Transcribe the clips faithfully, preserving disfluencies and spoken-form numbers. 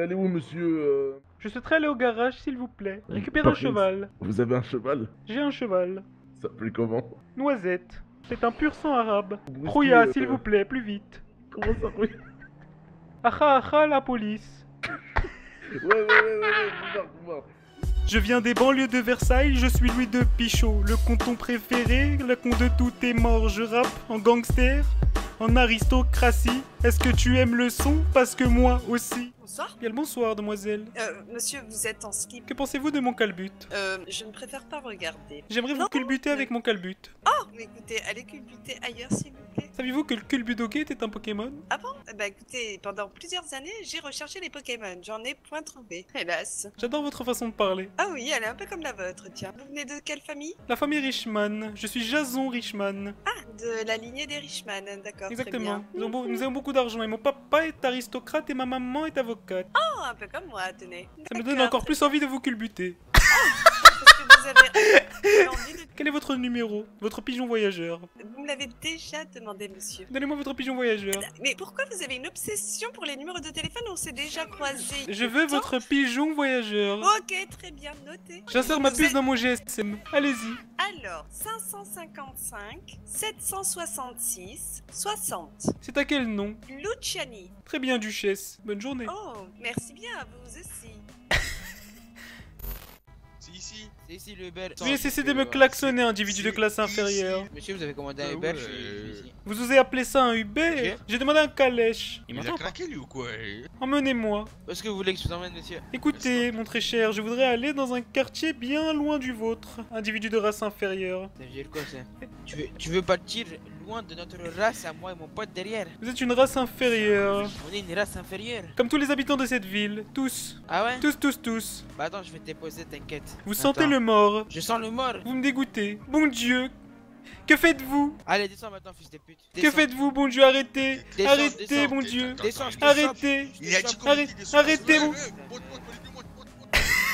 aller où, monsieur euh... Je souhaiterais aller au garage, s'il vous plaît. Récupérer un Par contre, cheval. Vous avez un cheval? J'ai un cheval. Ça s'appelle comment? Noisette. C'est un pur sang arabe. Brusquer, Rouya, euh, s'il vous plaît, plus vite. Comment ça, oui? Acha, acha, la police. Ouais, ouais, ouais, ouais, ouais, pouvoir, pouvoir. Je viens des banlieues de Versailles, je suis Louis de Pichot, le canton préféré, le con de tout est mort, je rappe en gangster, en aristocratie. Est-ce que tu aimes le son? Parce que moi aussi. Bonsoir. Bien le bonsoir, demoiselle. Euh, monsieur, vous êtes en slip. Que pensez-vous de mon calbut? Euh, je ne préfère pas regarder. J'aimerais vous Non, culbuter mais- avec mon calbut. Oh, mais écoutez, allez culbuter ailleurs, s'il vous plaît. Saviez-vous que le culbudoguet était un Pokémon? Ah bon? Eh Bah écoutez, pendant plusieurs années, j'ai recherché les Pokémon. J'en ai point trouvé, hélas. J'adore votre façon de parler. Ah oui, elle est un peu comme la vôtre, tiens. Vous venez de quelle famille? La famille Richman. Je suis Jason Richman. Ah, de la lignée des Richman, d'accord. Exactement. Très Nous avons, bien. beau- nous avons beaucoup d'argent et mon papa est aristocrate et ma maman est avocate. Oh, un peu comme moi, tenez. Ça me donne encore plus envie de vous culbuter. Parce que vous avez envie de... Quel est votre numéro? Votre pigeon voyageur. Vous me l'avez déjà demandé, monsieur. Donnez-moi votre pigeon voyageur. Mais pourquoi vous avez une obsession pour les numéros de téléphone? On s'est déjà croisés. Je veux votre pigeon voyageur. Ok, très bien, noté. J'insère ma Vous puce êtes- dans mon G S M. Allez-y. Alors, cinq cent cinquante-cinq, sept cent soixante-six, soixante. C'est à quel nom? Luciani. Très bien, Duchesse. Bonne journée. Oh, merci bien, à vous aussi. C'est ici. C'est ici le Uber. Veuillez cesser de me klaxonner, individu de classe inférieure. Monsieur, vous avez commandé un Ah Uber, ouais. je suis, je suis ici. Vous osez appeler ça un Uber? Ok. J'ai demandé un calèche. Il Il a m'entend pas? craqué lui ou quoi? Emmenez-moi. Où est-ce que vous voulez que je vous emmène, monsieur? Écoutez, mon très cher, je voudrais aller dans un quartier bien loin du vôtre. Individu de race inférieure. Ça veut dire quoi ça? Tu veux, tu veux partir loin de notre race à moi et mon pote derrière? Vous êtes une race inférieure. On est une race inférieure. Comme tous les habitants de cette ville. Tous. Ah ouais? Tous, tous, tous. Bah attends, je vais te déposer, t'inquiète. Vous Attends. sentez le mort. Je sens le mort. Vous me dégoûtez. Bon Dieu. Que faites-vous? Allez, descends maintenant, fils de pute. Que Descends. faites-vous, bon Dieu? Arrêtez. Descends, Arrêtez, descends. bon Dieu. Descends, je te Arrêtez. chope. Il a dit Descends. qu'on Arrête- était des arrêtez, Ouais, vous. ouais, monte, monte, monte, monte, monte, monte.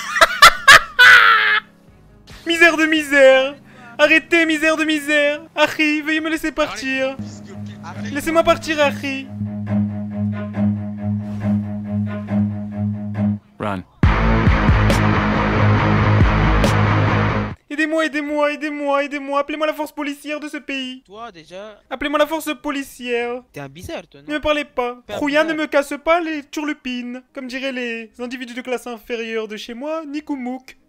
Misère de misère. Arrêtez, misère de misère. Harry, veuillez me laisser partir. Arrête, fils de pute. Arrête. Laissez-moi partir, Harry. Run. Aidez-moi, aidez-moi, aidez-moi, aidez-moi. Appelez-moi la force policière de ce pays. Toi, déjà, Appelez-moi la force policière. t'es un bizarre, toi, Ne non? me parlez pas. Père Rouya ne bizarre. me casse pas les turlupines. Comme diraient les individus de classe inférieure de chez moi, Nikoumouk.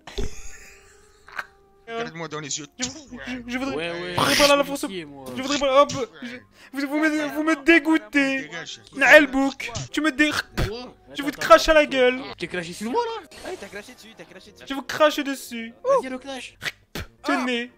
Regarde-moi dans les yeux. Je, Tout, je, ouais. je voudrais, Ouais, ouais. je voudrais parler à la force. policier, moi. Je voudrais parler. Hop, je- vous, vous me, vous me dégoûtez. Dégage. Naelbouk, tu me dé... Je vous crache à la gueule. T'es craché sur moi là? Ah, t'as craché dessus, t'as craché dessus. Je vous crache dessus. Vas-y, le clash. Tenez.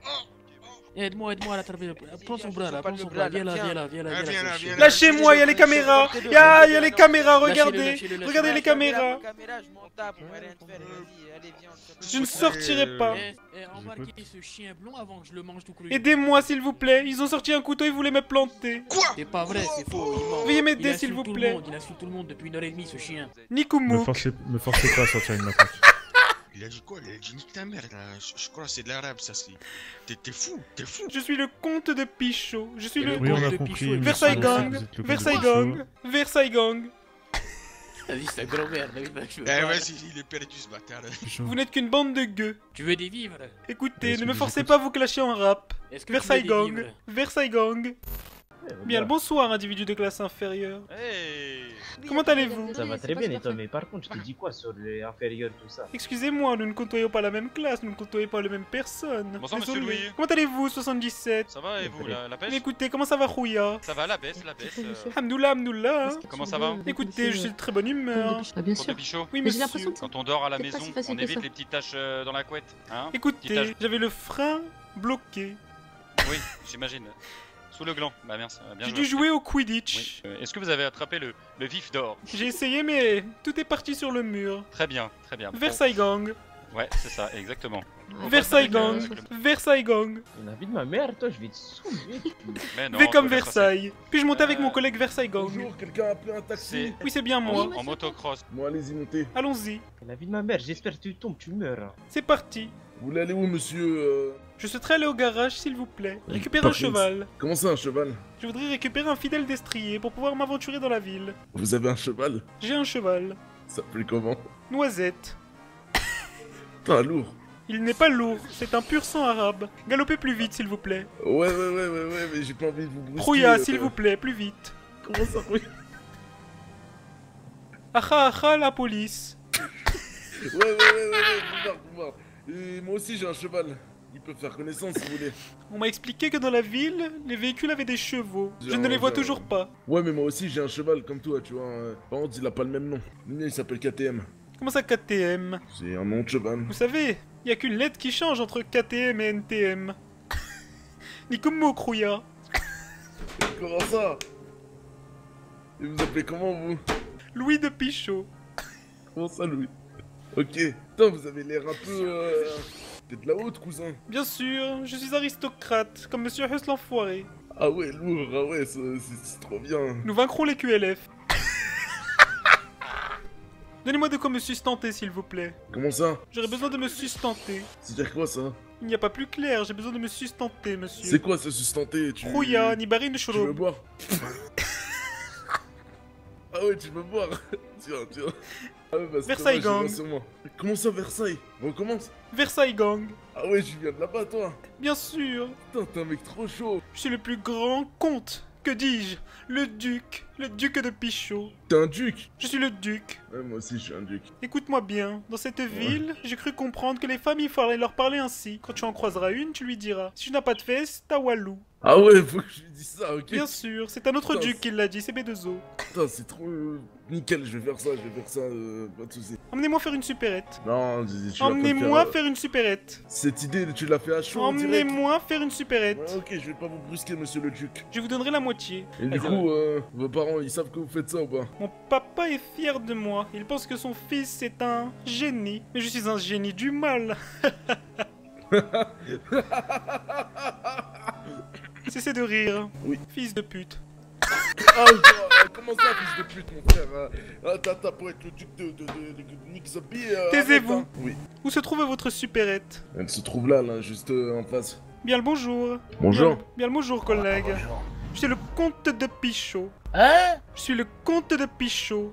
Aide-moi, aide-moi à l'attraper. Prends son bras là, Pas prends le son bras, bras. Viens là, tiens. viens là, viens là. Ah, viens viens là, là, fais viens chier. là. Lâchez-moi, il y a les caméras. Il y a, il y a les caméras, regardez. Lâchez-le, lâchez-le, Regardez les lâchez-le. caméras. Caméra, je m'en tape, on va rien te faire, vas-y, allez, viens, on se Je ne sortirai pas. Eh, eh, embarquez ce chien blond avant que je le mange tout cru. Aidez-moi, s'il vous plaît. Ils ont sorti un couteau, ils voulaient me planter. Quoi? C'est pas vrai, c'est faux, il ment. Veuillez m'aider, Il insulte s'il vous tout le plaît. monde, Il insulte tout le monde depuis une heure et demie, ce chien. Me Nikoumouk. forcez, me forcez pas à sortir une matraque. Il a dit quoi? Il a dit nique ta mère là. Je, je crois que c'est de l'arabe ça. c'est- T'es t'es fou, t'es fou. Je suis le comte de Pichot. Je suis le Oui, on a de compris. Pichot, monsieur, Versailles vous Gang. êtes le Versailles comte de Gang. Versailles Gang. Vas-y, c'est un grand-mère, David, je veux Eh pas. vas-y, il est perdu ce bâtard. Pichot. Vous n'êtes qu'une bande de gueux. Tu veux des vivres? Écoutez, Est-ce ne que me je forcez écoute pas à vous clasher en rap. Est-ce que Versailles tu veux des Gang. vivres? Versailles Gang. Bien le bonsoir, individu de classe inférieure. Hey. Comment allez-vous? Ça va très bien et toi, mais par contre, je te dis quoi sur les inférieurs, tout ça? Excusez-moi, nous ne côtoyons pas la même classe, nous ne côtoyons pas les mêmes personnes. Bonsoir, monsieur Désolé. Louis. Comment allez-vous, soixante-dix-sept? Ça va et vous, la, la pêche? Écoutez, comment ça va, Rouya? Ça va, la baisse, la baisse. euh, Hamdoullah, Hamdoullah. Comment ça va? Écoutez, je suis de très bonne humeur. Ah, bien Comte de sûr. Pichot. Oui, Mais j'ai monsieur. l'impression que Quand on dort à la C'est pas maison, si facile on que évite ça. les petites taches euh, dans la couette, hein? Écoutez, Petit j'avais le frein bloqué. Oui, j'imagine. Sous le gland. Bah merci, euh, bien J'ai joué. dû jouer au Oui. Quidditch. Euh, Est-ce que vous avez attrapé le, le vif d'or? J'ai essayé, mais tout est parti sur le mur. Très bien, très bien. Bon. Versailles Gang. Ouais, c'est ça, exactement. Versailles avec, euh, Gang. avec le- Versailles Gang. La vie de ma mère, toi, je vais te saouler. Mais non, V comme ça va bien se passer. Versailles. Puis-je monter avec Euh, mon collègue Versailles Gang? Bonjour, quelqu'un a appelé un taxi? C'est Oui, c'est bien en, moi. en motocross. Bon, allez-y, montez. Allons-y. La vie de ma mère, j'espère que tu tombes, tu meurs. C'est parti. Vous voulez aller où, monsieur euh... Je souhaiterais aller au garage, s'il vous plaît. Récupérer un Par contre, cheval. Comment ça, un cheval? Je voudrais récupérer un fidèle destrier pour pouvoir m'aventurer dans la ville. Vous avez un cheval? J'ai un cheval. Ça s'appelle comment? Noisette. Putain, lourd. Il n'est pas lourd, c'est un pur sang arabe. Galopez plus vite, s'il vous plaît. Ouais, ouais, ouais, ouais, ouais, mais j'ai pas envie de vous brusquer. Rouya, euh, s'il vous plaît, plus vite. Comment ça, Rouya? Acha, acha, la police. Ouais, ouais, ouais, ouais, ouais, faut voir, faut voir. Et moi aussi, j'ai un cheval. Ils peuvent faire connaissance si vous voulez. On m'a expliqué que dans la ville, les véhicules avaient des chevaux. Je Genre, ne les vois genre- toujours pas. Ouais, mais moi aussi, j'ai un cheval comme toi, tu vois. euh, Par contre, il a pas le même nom. Le mien, il s'appelle K T M. Comment ça, K T M? C'est un nom de cheval. Vous savez, il y a qu'une lettre qui change entre K T M et N T M. Ni comme mot, Rouya. Comment ça? Et vous appelez comment, vous? Louis de Pichot. Comment ça, Louis? Ok. Putain, vous avez l'air un peu... Euh... T'es de la haute, cousin. Bien sûr, je suis aristocrate, comme Monsieur Huss l'enfoiré. Ah ouais, lourd, ah ouais, ça- c'est c'est trop bien. Nous vaincrons les Q L F. Donnez-moi de quoi me sustenter, s'il vous plaît. Comment ça? J'aurais besoin de me sustenter. C'est-à-dire quoi, ça? Il n'y a pas plus clair, j'ai besoin de me sustenter, monsieur. C'est quoi, ça, sustenter? Tu... Rouya, ni barine, Tu veux cholo. boire? Ah ouais, tu veux boire? Tiens, tiens. Ah ouais, bah c'est Versailles dommage, Gang. j'ai sur moi. Comment ça, Versailles? On recommence? Versailles Gang. Ah ouais, je viens de là-bas, toi. Bien sûr, Putain, t'es un mec trop chaud. je suis le plus grand comte. Que dis-je? Le duc. Le duc de Pichot. T'es un duc. Je suis le duc. Ouais, moi aussi, je suis un duc. Écoute-moi bien, dans cette ville, j'ai cru comprendre que les femmes, il fallait leur parler ainsi. Quand tu en croiseras une, tu lui diras. Si tu n'as pas de fesses, t'as Walou. Ah ouais, faut que je lui dise ça, ok? Bien sûr, c'est un autre Putain, duc c'est- qui l'a dit, c'est B deux O. Putain, c'est trop... euh, Nickel, je vais faire ça, je vais faire ça, euh, pas de soucis. Emmenez-moi faire une supérette. Non, tu- tu vas pas le Emmenez-moi faire, euh, faire une supérette. Cette idée, tu l'as fait à chaud, en direct. Emmenez-moi faire une supérette. Ouais, ok, je vais pas vous brusquer, monsieur le duc. Je vous donnerai la moitié. Et du coup, euh, vos parents, ils savent que vous faites ça ou pas? Mon papa est fier de moi. Il pense que son fils est un génie. Mais je suis un génie du mal. Cessez de rire. Oui. Fils de pute. Ah, euh, comment ça, fils de pute, mon frère? euh, Ah, t'as t'as pour être le duc de, de, de, de Nick Zombie, euh, Taisez-vous. arrête, hein. Oui. Où se trouve votre supérette? Elle se trouve là, là, juste euh, en face. Bien le bonjour. Bonjour. Bien, bien le bonjour, collègue. Je suis le comte de Pichot. Hein? Je suis le comte de Pichot.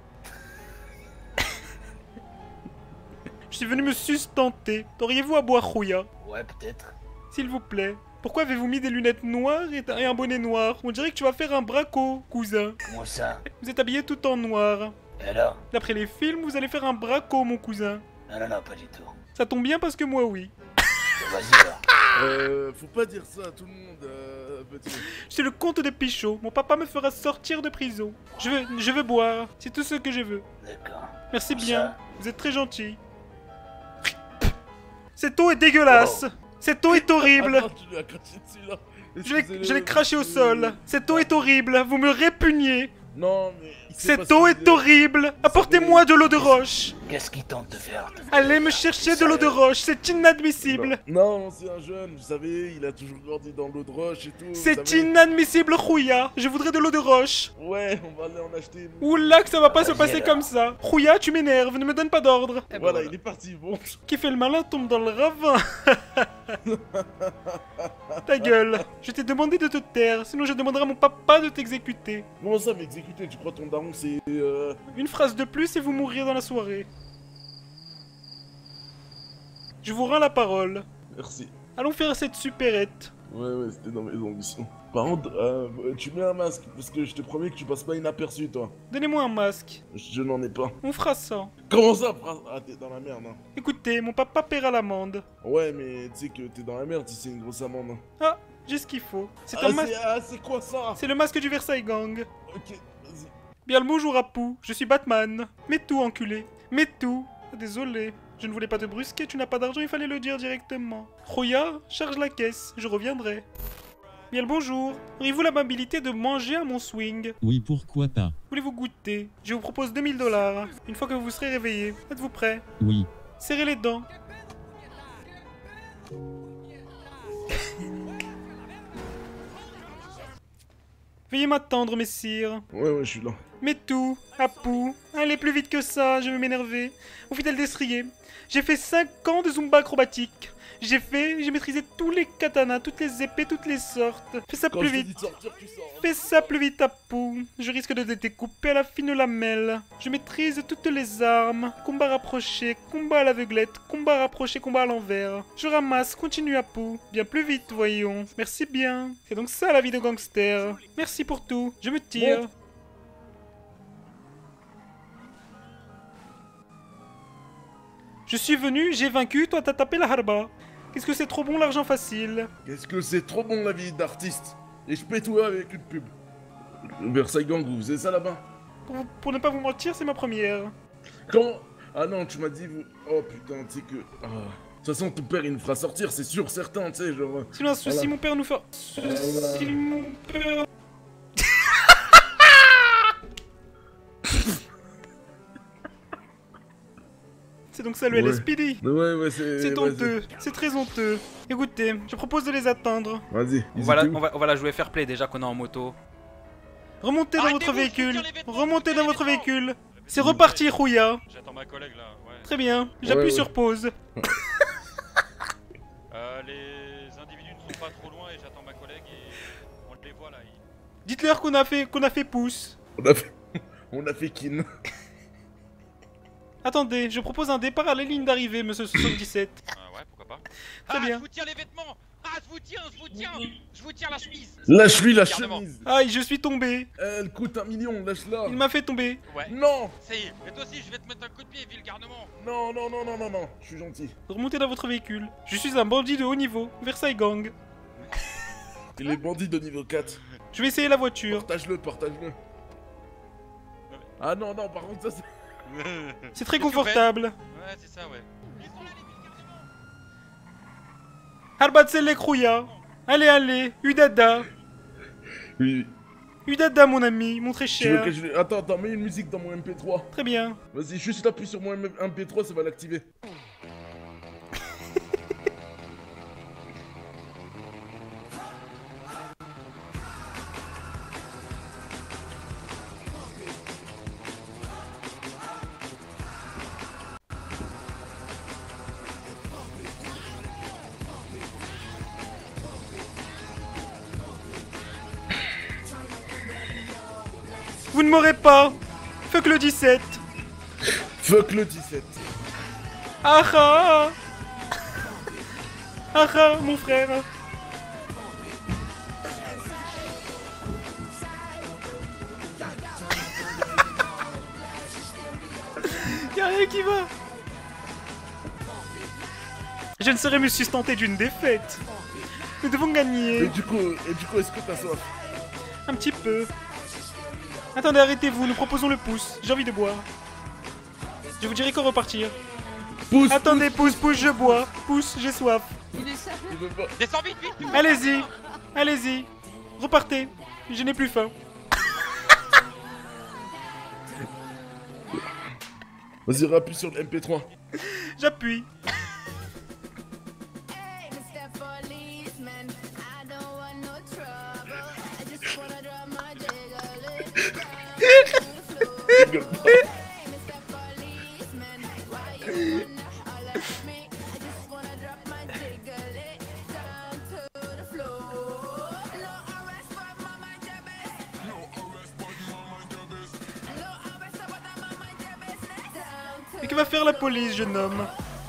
Je suis venu me sustenter. Auriez-vous à boire, Rouya? Ouais, peut-être. S'il vous plaît. Pourquoi avez-vous mis des lunettes noires et et un bonnet noir? On dirait que tu vas faire un braco, cousin. Comment ça? Vous êtes habillé tout en noir. Et alors? D'après les films, vous allez faire un braco, mon cousin. Non, non, non, pas du tout. Ça tombe bien parce que moi, oui. Vas-y, alors. Euh, faut pas dire ça à tout le monde, euh, petit. Je suis le comte de Pichot. Mon papa me fera sortir de prison. Je veux, je veux boire. C'est tout ce que je veux. D'accord. Merci Pour bien. ça. Vous êtes très gentil. Cette eau est dégueulasse. Cette eau est horrible. Attends, tu lui as craché dessus, là. Je l'ai- Excusez-le, je l'ai craché au monsieur. sol. Cette eau est horrible. Vous me répugnez. Non, mais... il sait pas Cette ce eau qu'il est disait. horrible. Apportez-moi de l'eau de roche. Qu'est-ce qui tente de faire? Allez me chercher de l'eau de roche. C'est inadmissible. Non, non, c'est un jeune, vous savez, il a toujours grandi dans l'eau de roche et tout. vous C'est savez. inadmissible, Rouya. Je voudrais de l'eau de roche. Ouais, on va aller en acheter. une. Oula, que ça va pas se Vas-y, passer alors. comme ça. Rouya, tu m'énerves. Ne me donne pas d'ordre. Eh ben Voilà, voilà. il est parti, bon. Qui fait le malin tombe dans le ravin. Ta gueule. Je t'ai demandé de te taire, sinon je demanderai à mon papa de t'exécuter. Comment ça m'exécuter? Tu crois ton daron c'est... Euh... Une phrase de plus et vous mourrez dans la soirée. Je vous rends la parole. Merci. Allons faire cette supérette. Ouais, ouais, c'était dans mes ambitions. Par contre, euh, tu mets un masque, parce que je te promets que tu passes pas inaperçu, toi. Donnez-moi un masque. Je n'en ai pas. On fera ça. Comment ça, phrase? Ah, t'es dans la merde, hein. Écoutez, mon papa paiera l'amende. Ouais, mais tu sais que t'es dans la merde si c'est une grosse amende. hein. Ah, j'ai ce qu'il faut. C'est Ah, un masque. c'est ah, c'est quoi ça? C'est le masque du Versailles Gang. Ok, vas-y. Bien le bonjour Apu, je suis Batman. Mets tout, enculé. Mets tout. Désolé. Je ne voulais pas te brusquer, tu n'as pas d'argent, il fallait le dire directement. Rouya, charge la caisse, je reviendrai. Bien le bonjour. Auriez-vous l'amabilité de manger à mon swing? Oui, pourquoi pas? Voulez-vous goûter? Je vous propose deux mille dollars. Une fois que vous serez réveillé. Êtes-vous prêt? Oui. Serrez les dents. Veuillez m'attendre, messire. Ouais, ouais, je suis là. Mais tout, Apu, allez plus vite que ça, je vais m'énerver. Mon fidèle destrier, j'ai fait cinq ans de Zumba acrobatique. J'ai fait, j'ai maîtrisé tous les katanas, toutes les épées, toutes les sortes. Fais ça Quand plus je te vite. dis de sortir, tu sors. Fais ça plus vite, Apu. Je risque de te découper à la fine lamelle. Je maîtrise toutes les armes. Combat rapproché, combat à l'aveuglette, combat rapproché, combat à l'envers. Je ramasse, continue, Apu. Bien plus vite, voyons. Merci bien. C'est donc ça la vie de gangster. Merci pour tout. Je me tire. Monte. Je suis venu, j'ai vaincu, toi t'as tapé la harba. Qu'est-ce que c'est trop bon l'argent facile. Qu'est-ce que c'est trop bon la vie d'artiste. Et je paie tout avec une pub. Versailles Gang, vous faisiez ça là-bas? Pour, vous- pour ne pas vous mentir, c'est ma première. Comment? Ah non, tu m'as dit vous... Oh putain, tu sais que... Ah. De toute façon, ton père il nous fera sortir, c'est sûr, certain, tu sais, genre... Sinon un souci, Voilà. mon père nous fait... Si mon père... C'est donc ça le Ouais. L S P D. Ouais, ouais, c'est... C'est ouais, honteux, c'est très honteux. Écoutez, je propose de les attendre. Vas-y, On ils va, la, étaient où? on, va, on va la jouer fair play déjà qu'on est en moto. Remontez dans votre Arrêtez-vous, je véhicule. retire les vêtements, Remontez je dans retire votre les vêtements. véhicule. C'est reparti, Rouya. J'attends ma collègue là, ouais. Très bien, j'appuie Ouais, ouais. sur pause. Euh, les individus ne sont pas trop loin et j'attends ma collègue et on les voit là. ils- Dites-leur qu'on a fait qu'on a fait pouce. On a fait... On a fait kin. Attendez, je propose un départ à la ligne d'arrivée, monsieur soixante-dix-sept. Ah ouais, pourquoi pas. Très ah, bien. je vous tiens les vêtements. Ah, je vous tiens, je vous tiens. Je vous tiens la chemise. Lâche-lui la Garde-moi. chemise. Aïe, je suis tombé. Elle coûte un million, lâche-la. Il m'a fait tomber. Ouais. Non. Ça y est. Et toi aussi, je vais te mettre un coup de pied, ville garnement. Non, non, non, non, non, non, je suis gentil. Remontez dans votre véhicule. Je suis un bandit de haut niveau. Versailles Gang. Il est bandit de niveau quatre. Je vais essayer la voiture. Partage-le, partage-le. Ah non, non, par contre, ça c'est... C'est très Qu'est-ce que vous confortable. Ouais, c'est ça, ouais. Ils sont là, les villes garnement. Harbatsele Krouya. Allez, allez. Udada. Oui. Udada, mon ami, mon très Tu veux cher. que je... Attends, attends, mets une musique dans mon M P trois. Très bien. Vas-y, juste appuie sur mon M P trois, ça va l'activer. Vous ne m'aurez pas. Fuck le dix-sept. Fuck le dix-sept. Ah ah. Ah ah, mon frère. Y'a rien qui va. Je ne saurais me sustenter d'une défaite. Nous devons Et gagner. du coup, et du coup, est-ce que t'as soif? Un petit peu. Attendez, arrêtez-vous, nous proposons le pouce. J'ai envie de boire. Je vous dirai quand repartir. Pousse. Attendez, pouce, pouce, je bois. Pouce, j'ai soif. Il veut pas. Descends vite, vite. Allez-y, allez-y. Repartez. Je n'ai plus faim. Vas-y, rappuie sur le M P trois. J'appuie. Rigole pas. Et que va faire la police, jeune homme?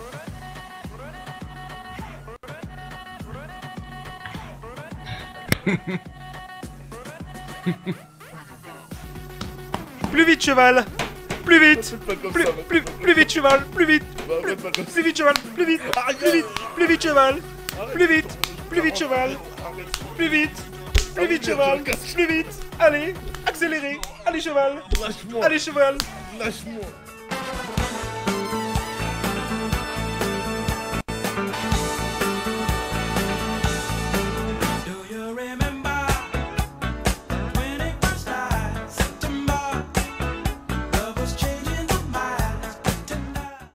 Plus vite, cheval. Plus vite. Faites pas comme Plus, ça, plus, plus vite, cheval. Plus vite. Bah, faites pas comme ça. Plus vite, cheval. Plus vite. Plus vite. Plus vite, cheval. Plus vite. Plus vite, cheval. Plus vite. Plus vite, cheval. Plus vite. Allez. Accélérez. Allez, cheval. Lâche-moi. Allez, cheval. Lâche-moi.